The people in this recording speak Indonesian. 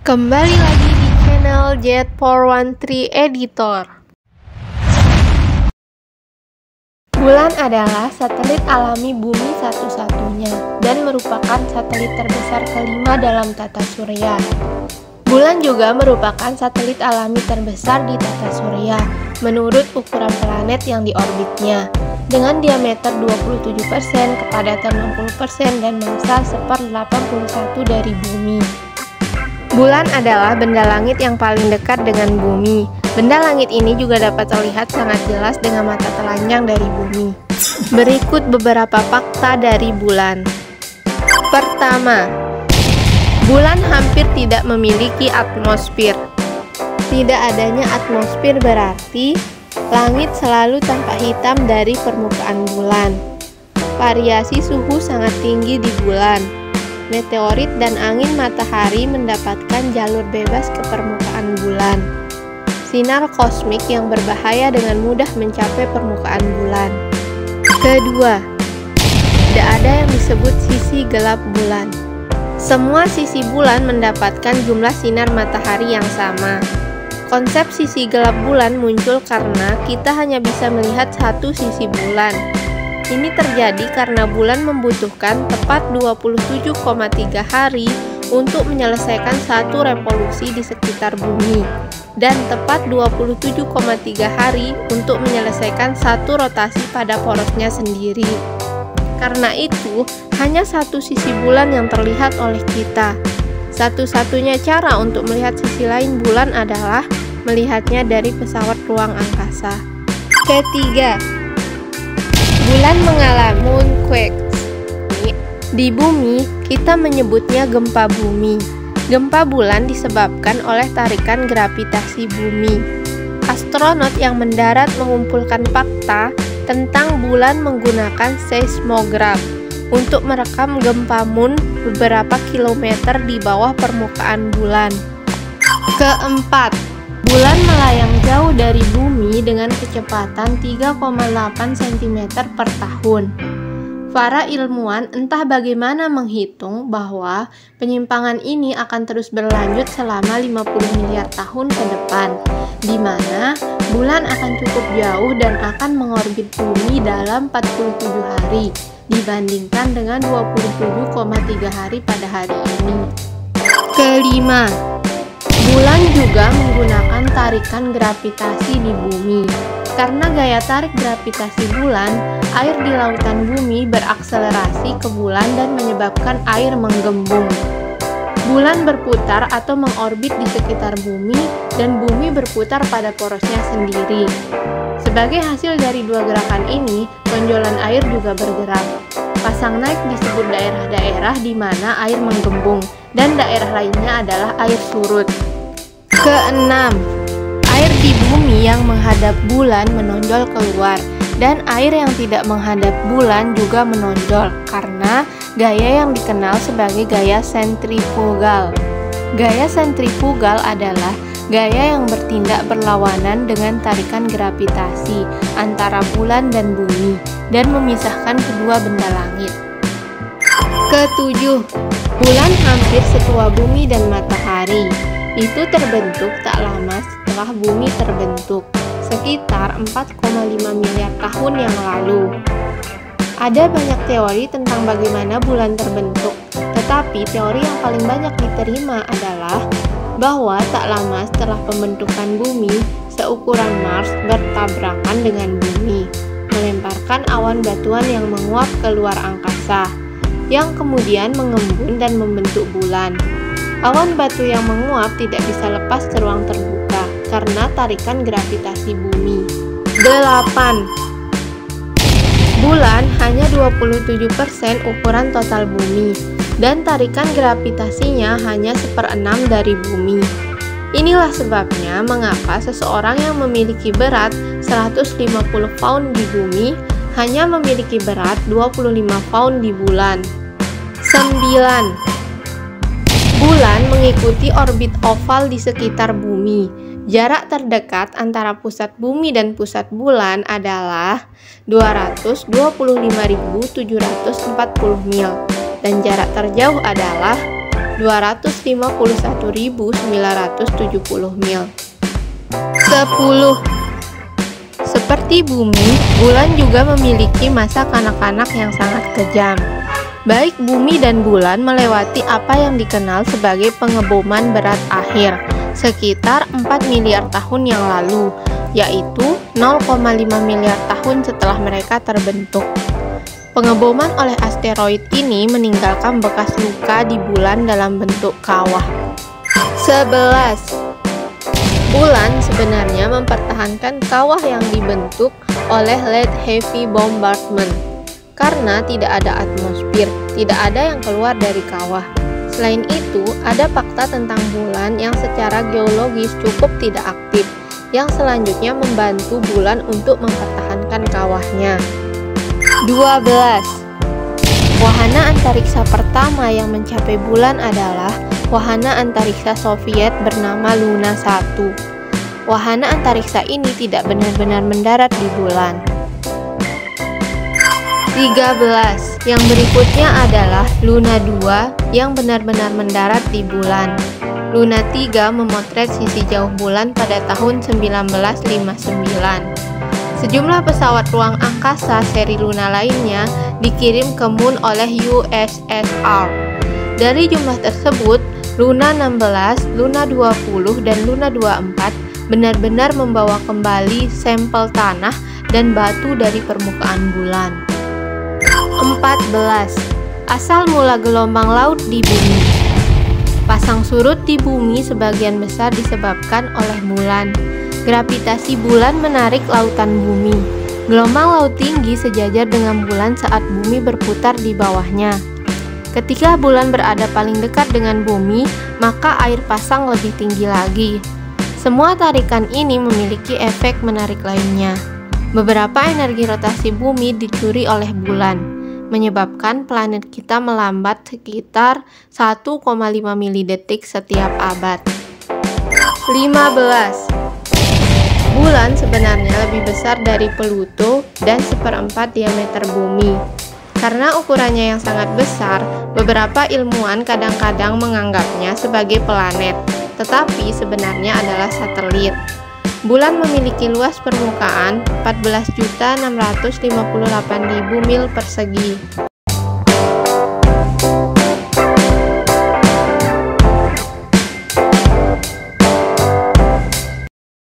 Kembali lagi di channel Jet413 Editor. Bulan adalah satelit alami bumi satu-satunya dan merupakan satelit terbesar kelima dalam tata surya. Bulan juga merupakan satelit alami terbesar di tata surya menurut ukuran planet yang diorbitnya, dengan diameter 27%, kepadatan 60%, dan massa 1/81 dari bumi. Bulan adalah benda langit yang paling dekat dengan bumi. Benda langit ini juga dapat terlihat sangat jelas dengan mata telanjang dari bumi. Berikut beberapa fakta dari bulan. Pertama, bulan hampir tidak memiliki atmosfer. Tidak adanya atmosfer berarti langit selalu tampak hitam dari permukaan bulan. Variasi suhu sangat tinggi di bulan. Meteorit dan angin matahari mendapatkan jalur bebas ke permukaan bulan. Sinar kosmik yang berbahaya dengan mudah mencapai permukaan bulan. Kedua, tidak ada yang disebut sisi gelap bulan. Semua sisi bulan mendapatkan jumlah sinar matahari yang sama. Konsep sisi gelap bulan muncul karena kita hanya bisa melihat satu sisi bulan. Ini terjadi karena bulan membutuhkan tepat 27,3 hari untuk menyelesaikan satu revolusi di sekitar bumi dan tepat 27,3 hari untuk menyelesaikan satu rotasi pada porosnya sendiri. Karena itu, hanya satu sisi bulan yang terlihat oleh kita. Satu-satunya cara untuk melihat sisi lain bulan adalah melihatnya dari pesawat ruang angkasa. Ketiga, bulan mengalami moonquakes. Di bumi, kita menyebutnya gempa bumi. Gempa bulan disebabkan oleh tarikan gravitasi bumi. Astronot yang mendarat mengumpulkan fakta tentang bulan menggunakan seismograf untuk merekam gempa moon beberapa kilometer di bawah permukaan bulan. Keempat, bulan melayang jauh dari bumi dengan kecepatan 3,8 cm per tahun. Para ilmuwan entah bagaimana menghitung bahwa penyimpangan ini akan terus berlanjut selama 50 miliar tahun ke depan, di mana bulan akan cukup jauh dan akan mengorbit bumi dalam 47 hari, dibandingkan dengan 27,3 hari pada hari ini. Kelima, bulan juga menggunakan tarikan gravitasi di bumi. Karena gaya tarik gravitasi bulan, air di lautan bumi berakselerasi ke bulan dan menyebabkan air menggembung. Bulan berputar atau mengorbit di sekitar bumi, dan bumi berputar pada porosnya sendiri. Sebagai hasil dari dua gerakan ini, tonjolan air juga bergerak. Pasang naik disebut daerah-daerah di mana air menggembung, dan daerah lainnya adalah air surut. Keenam, air di bumi yang menghadap bulan menonjol keluar, dan air yang tidak menghadap bulan juga menonjol karena gaya yang dikenal sebagai gaya sentrifugal. Gaya sentrifugal adalah gaya yang bertindak berlawanan dengan tarikan gravitasi antara bulan dan bumi dan memisahkan kedua benda langit. Ketujuh, bulan hampir setua bumi dan matahari. Itu terbentuk tak lama setelah bumi terbentuk, sekitar 4,5 miliar tahun yang lalu. Ada banyak teori tentang bagaimana bulan terbentuk, tetapi teori yang paling banyak diterima adalah bahwa tak lama setelah pembentukan bumi, seukuran Mars bertabrakan dengan bumi, melemparkan awan batuan yang menguap ke luar angkasa, yang kemudian mengembun dan membentuk bulan. Awan batu yang menguap tidak bisa lepas ke ruang terbuka karena tarikan gravitasi bumi. 8. Bulan hanya 27% ukuran total bumi, dan tarikan gravitasinya hanya 1/6 dari bumi. Inilah sebabnya mengapa seseorang yang memiliki berat 150 pound di bumi hanya memiliki berat 25 pound di bulan. 9. Bulan mengikuti orbit oval di sekitar bumi. Jarak terdekat antara pusat bumi dan pusat bulan adalah 225.740 mil dan jarak terjauh adalah 251.970 mil. 10. Seperti bumi, bulan juga memiliki masa kanak-kanak yang sangat kejam. Baik bumi dan bulan melewati apa yang dikenal sebagai pengeboman berat akhir sekitar 4 miliar tahun yang lalu, yaitu 0,5 miliar tahun setelah mereka terbentuk. Pengeboman oleh asteroid ini meninggalkan bekas luka di bulan dalam bentuk kawah. 11. Bulan sebenarnya mempertahankan kawah yang dibentuk oleh Late Heavy Bombardment. Karena tidak ada atmosfer, tidak ada yang keluar dari kawah. Selain itu, ada fakta tentang bulan yang secara geologis cukup tidak aktif, yang selanjutnya membantu bulan untuk mempertahankan kawahnya. 12. Wahana antariksa pertama yang mencapai bulan adalah wahana antariksa Soviet bernama Luna 1. Wahana antariksa ini tidak benar-benar mendarat di bulan. 13. Yang berikutnya adalah Luna 2 yang benar-benar mendarat di bulan. Luna 3 memotret sisi jauh bulan pada tahun 1959. Sejumlah pesawat ruang angkasa seri Luna lainnya dikirim ke Moon oleh USSR. Dari jumlah tersebut, Luna 16, Luna 20, dan Luna 24 benar-benar membawa kembali sampel tanah dan batu dari permukaan bulan. 14. Asal mula gelombang laut di bumi. Pasang surut di bumi sebagian besar disebabkan oleh bulan. Gravitasi bulan menarik lautan bumi. Gelombang laut tinggi sejajar dengan bulan saat bumi berputar di bawahnya. Ketika bulan berada paling dekat dengan bumi, maka air pasang lebih tinggi lagi. Semua tarikan ini memiliki efek menarik lainnya. Beberapa energi rotasi bumi dicuri oleh bulan, menyebabkan planet kita melambat sekitar 1,5 milidetik setiap abad. 15. Bulan sebenarnya lebih besar dari Pluto dan 1/4 diameter bumi. Karena ukurannya yang sangat besar, beberapa ilmuwan kadang-kadang menganggapnya sebagai planet, tetapi sebenarnya adalah satelit. Bulan memiliki luas permukaan 14.658.000 mil persegi.